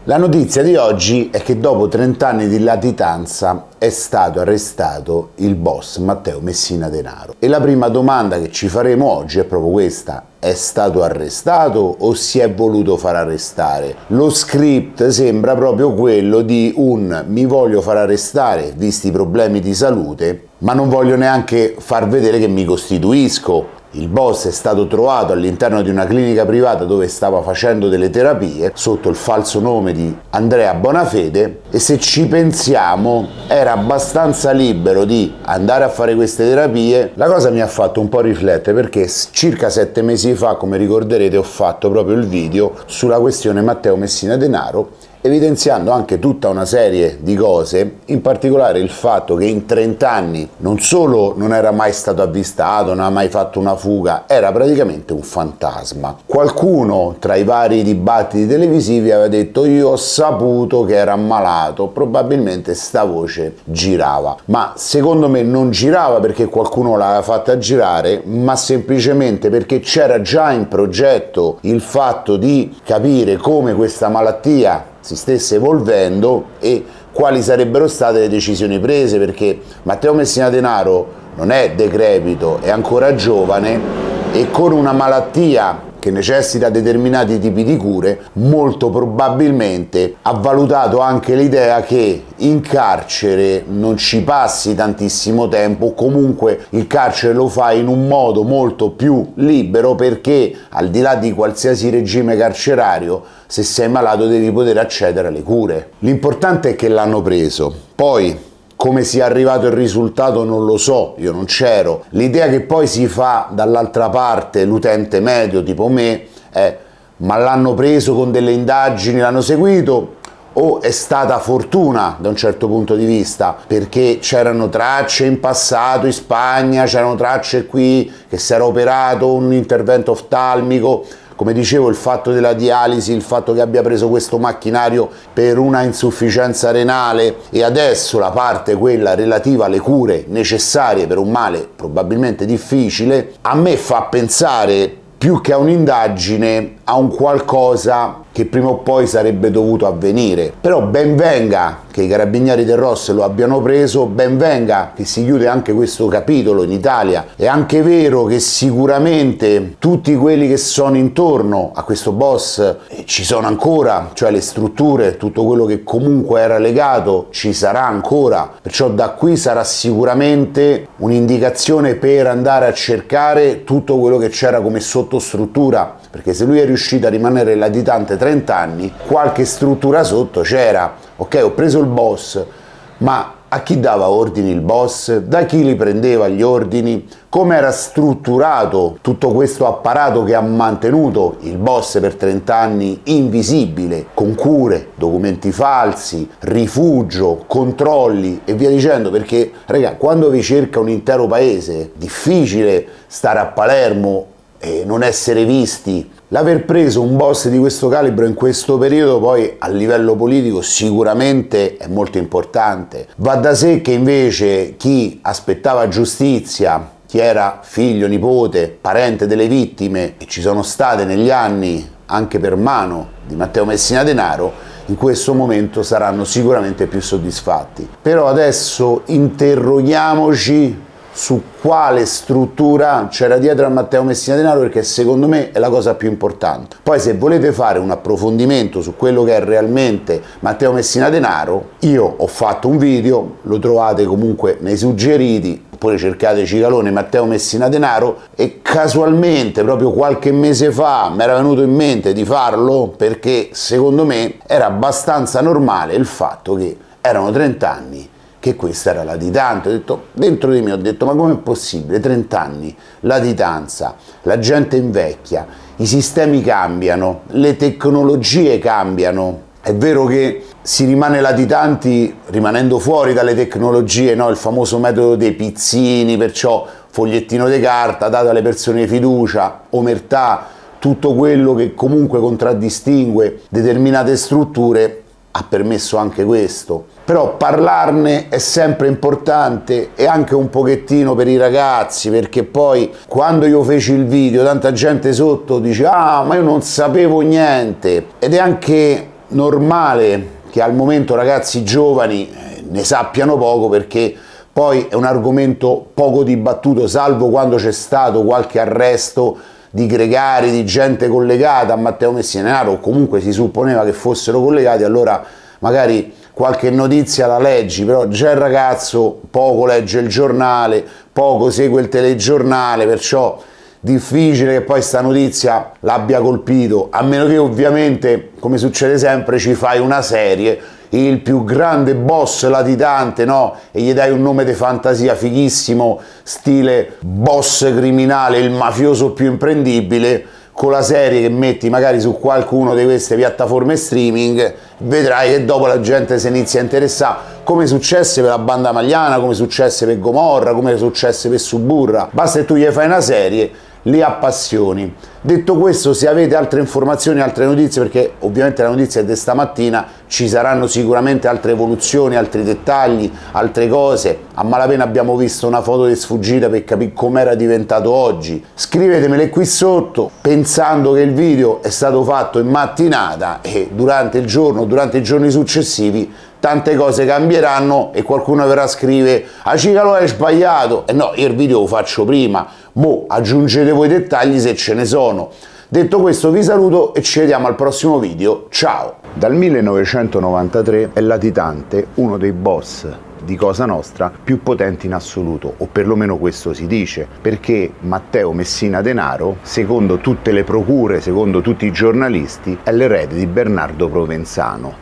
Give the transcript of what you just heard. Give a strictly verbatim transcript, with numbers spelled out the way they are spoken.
La notizia di oggi è che dopo trenta anni di latitanza è stato arrestato il boss Matteo Messina Denaro. E la prima domanda che ci faremo oggi è proprio questa: è stato arrestato o si è voluto far arrestare? Lo script sembra proprio quello di un mi voglio far arrestare visti i problemi di salute, ma non voglio neanche far vedere che mi costituisco. Il boss è stato trovato all'interno di una clinica privata dove stava facendo delle terapie sotto il falso nome di Andrea Bonafede, e se ci pensiamo era abbastanza libero di andare a fare queste terapie. La cosa mi ha fatto un po' riflettere, perché circa sette mesi fa, come ricorderete, ho fatto proprio il video sulla questione Matteo Messina Denaro, evidenziando anche tutta una serie di cose, in particolare il fatto che in trenta anni non solo non era mai stato avvistato, non ha mai fatto una fuga, era praticamente un fantasma. Qualcuno tra i vari dibattiti televisivi aveva detto io ho saputo che era ammalato, probabilmente sta voce girava, ma secondo me non girava perché qualcuno l'aveva fatta girare, ma semplicemente perché c'era già in progetto il fatto di capire come questa malattia si stesse evolvendo e quali sarebbero state le decisioni prese, perché Matteo Messina Denaro non è decrepito, è ancora giovane e con una malattia che necessita determinati tipi di cure, molto probabilmente ha valutato anche l'idea che in carcere non ci passi tantissimo tempo, comunque il carcere lo fa in un modo molto più libero, perché al di là di qualsiasi regime carcerario, se sei malato devi poter accedere alle cure. L'importante è che l'hanno preso. Poi come sia arrivato il risultato non lo so, io non c'ero. L'idea che poi si fa dall'altra parte l'utente medio tipo me è: ma l'hanno preso con delle indagini, l'hanno seguito, o è stata fortuna da un certo punto di vista, perché c'erano tracce in passato in Spagna, c'erano tracce qui che si era operato un intervento oftalmico. Come dicevo, il fatto della dialisi, il fatto che abbia preso questo macchinario per una insufficienza renale, e adesso la parte quella relativa alle cure necessarie per un male probabilmente difficile, a me fa pensare più che a un'indagine a un qualcosa che prima o poi sarebbe dovuto avvenire. Però ben venga che i carabinieri del Ross lo abbiano preso, ben venga che si chiude anche questo capitolo in Italia. È anche vero che sicuramente tutti quelli che sono intorno a questo boss eh, ci sono ancora, cioè le strutture, tutto quello che comunque era legato ci sarà ancora, perciò da qui sarà sicuramente un'indicazione per andare a cercare tutto quello che c'era come sottostruttura, perché se lui è riuscito a rimanere latitante trenta anni, qualche struttura sotto c'era. Ok, ho preso il boss, ma a chi dava ordini il boss? Da chi li prendeva gli ordini? Come era strutturato tutto questo apparato che ha mantenuto il boss per trenta anni invisibile, con cure, documenti falsi, rifugio, controlli e via dicendo? Perché, raga, quando vi cerca un intero paese, è difficile stare a Palermo e non essere visti. L'aver preso un boss di questo calibro in questo periodo poi a livello politico sicuramente è molto importante. Va da sé che invece chi aspettava giustizia, chi era figlio, nipote, parente delle vittime che ci sono state negli anni anche per mano di Matteo Messina Denaro, in questo momento saranno sicuramente più soddisfatti. Però adesso interroghiamoci su quale struttura c'era dietro a Matteo Messina Denaro, perché secondo me è la cosa più importante. Poi se volete fare un approfondimento su quello che è realmente Matteo Messina Denaro, io ho fatto un video, lo trovate comunque nei suggeriti, oppure cercate Cicalone Matteo Messina Denaro, e casualmente proprio qualche mese fa mi era venuto in mente di farlo perché secondo me era abbastanza normale il fatto che erano trenta anni che questa era latitante. Ho detto, dentro di me ho detto, ma com'è possibile? trenta anni, latitanza, la gente invecchia, i sistemi cambiano, le tecnologie cambiano. È vero che si rimane latitanti rimanendo fuori dalle tecnologie, no? Il famoso metodo dei pizzini, perciò fogliettino di carta dato alle persone di fiducia, omertà, tutto quello che comunque contraddistingue determinate strutture ha permesso anche questo. Però parlarne è sempre importante, e anche un pochettino per i ragazzi, perché poi quando io feci il video tanta gente sotto dice ah ma io non sapevo niente, ed è anche normale che al momento ragazzi giovani ne sappiano poco, perché poi è un argomento poco dibattuto, salvo quando c'è stato qualche arresto di gregari, di gente collegata a Matteo Messina Denaro, o comunque si supponeva che fossero collegati, allora magari qualche notizia la leggi, però già il ragazzo poco legge il giornale, poco segue il telegiornale, perciò difficile che poi sta notizia l'abbia colpito, a meno che ovviamente, come succede sempre, ci fai una serie, il più grande boss latitante, no? E gli dai un nome di fantasia fighissimo, stile boss criminale, il mafioso più imprendibile, con la serie che metti magari su qualcuno di queste piattaforme streaming, vedrai che dopo la gente si inizia a interessare, come successe per la Banda Magliana, come successe per Gomorra, come successe per Suburra. Basta che tu gli fai una serie, li appassioni. Detto questo, se avete altre informazioni, altre notizie, perché ovviamente la notizia è di stamattina, ci saranno sicuramente altre evoluzioni, altri dettagli, altre cose. A malapena abbiamo visto una foto di sfuggita per capire com'era diventato oggi. Scrivetemele qui sotto, pensando che il video è stato fatto in mattinata e durante il giorno, durante i giorni successivi, tante cose cambieranno e qualcuno verrà a scrivere "a Cicalo hai sbagliato", e no, io il video lo faccio prima, mo aggiungete voi i dettagli se ce ne sono. Detto questo vi saluto e ci vediamo al prossimo video, ciao! Dal millenovecentonovantatré è latitante uno dei boss di Cosa Nostra più potenti in assoluto, o perlomeno questo si dice, perché Matteo Messina Denaro, secondo tutte le procure, secondo tutti i giornalisti, è l'erede di Bernardo Provenzano.